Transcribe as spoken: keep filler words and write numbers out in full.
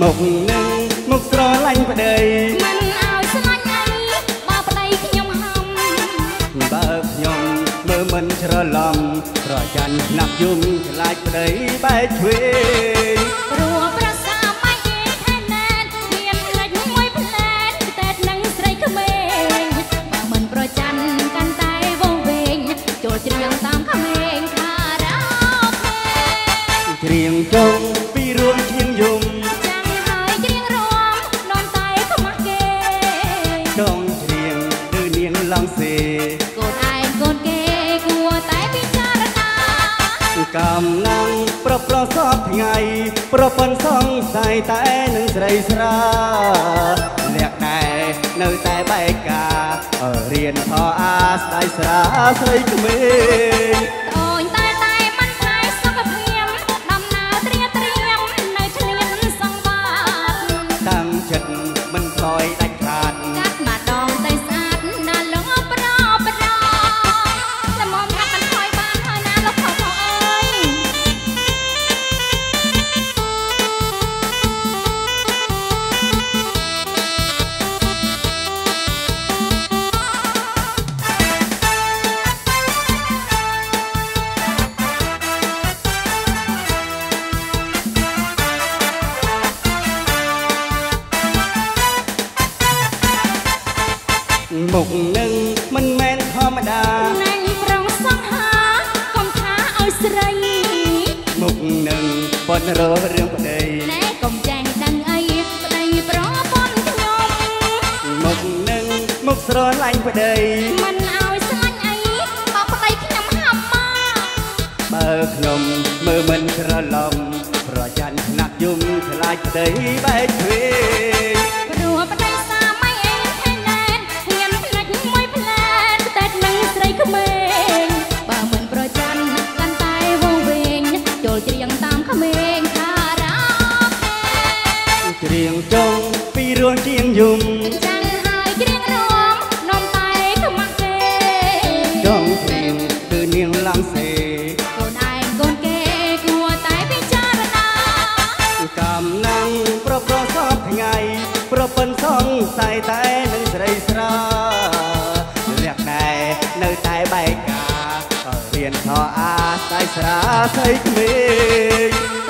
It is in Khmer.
មុខនឹងមុខស្រឡាញ់ប្តីមិនឲ្យស្លាញ់អីបើប្តីខ្ញុំហំបើខ្ញុំមើលមិនច្រឡំប្រច័ណ្ឌណាស់យំខ្លាចប្តីបែកឆ្វេងព្រោះប្រសាម៉ៃឯខែណែនមានផ្លេចមួយផ្លែតតែនឹងស្រីក្មេងបើមិនប្រច័ណ្ឌកាន់តែវងវែងចូលច្រៀងតាមក្មេងខារ៉ាអូខេច្រៀងចុងពីរួមជាងយំចាំហើយច្រៀងរំនំតែខ្មាស់គេចងច្រៀងគឺនាងឡងសេកូនឯងកូនគេគួរតែពិចារណាកំណាំងប្រប្រសពថ្ងៃប្រពន្ធសង្ស័យតែនឹងស្រីស្រាលក្ខដែរនៅតែបែកការរៀនខអាស្ដាយស្រាស្រីក្មេងអូនតែតែមិនខ្លាយសុខភាពដំណើរត្រៀមត្រៀមនៅឆ្លៀនសង្វាតតាំងចិត្តមិនខយដាច់ខាតកាត់មកដងទៅស្អាតណាលងប្រប្រល្មមកាត់មិនខយបានហើយណាលោកខោខោអើយមុខនឹងមិនមែនធម្មតាណែប្រងសង្ហាកុំថាឲ្យស្រីមុខនឹងប៉ុនរករឿងប្តីណែកុំចេះដឹងអីប្តីប្រពន្ធខ្ញុំមុខនឹងមុខស្រឡាញ់ប្តីមិនឲ្យស្លាញ់អីបើប្តីខ្ញុំហាំមកបើខ្ញុំមើលមិនច្រឡំប្រច័ណ្ឌថ្នាក់យំខ្លាចប្តីបែកឆ្វេងព្រោះប្តីសាម៉ៃអេខែណែនហ៊ានផ្លេចមួយផ្លែតតែនឹងស្រីក្មេងបើមិនប្រច័ណ្ឌកាន់តែវងវែងចូលច្រៀងតាមក្មេងខារ៉ាអូខេច្រៀងចុងពីរួមជាងយំចាំហើយច្រៀងរំនំតែខ្មាស់គេចងច្រៀងគឺនាងឡងសេកូនឯងកូនគេគួរតែពិចារណាកំណាំងប្រប្រសពថ្ងៃប្រពន្ធសង្ស័យតែនឹងស្រីស្រាលក្ខដែរនៅតែបែកការរៀនខអាស្ដាយស្រាស្រីក្មេង